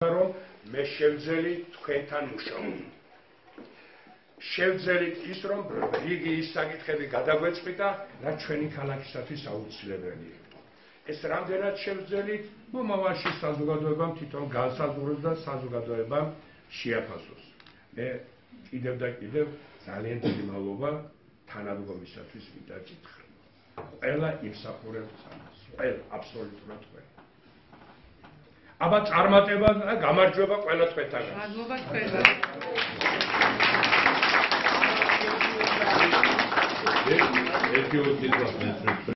რომ მე შევძელი თქვენთან მუშაობ. შევძელით ის რომ რიგი ის საკითხები გადაგვეწყვიტა, რაც ჩვენი ქალაქისათვის აუცილებელი იყო. ეს რამდენად შევძელით, მომავალში საზოგადოებამ თვითონ განსაზღვროს და საზოგადოებამ შეაფასოს. მე კიდევ და კიდევ ძალიან დიდი მადლობა თანადგომისათვის მინდა გითხრა. ყველა იმსახურებს ამას, ყველა აბსოლუტურად ყველა. აბა წარმატება და გამარჯვება ყველა თქვენთაგან. მადლობა თქვენგან. Thank you.